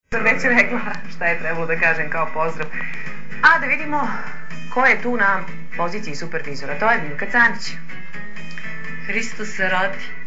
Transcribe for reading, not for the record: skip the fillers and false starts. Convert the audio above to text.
Sam već rekla šta je trebalo da kažem kao pozdrav. A da vidimo ko je tu na poziciji supervizora. To je Milka Canić. Hristos se rodi.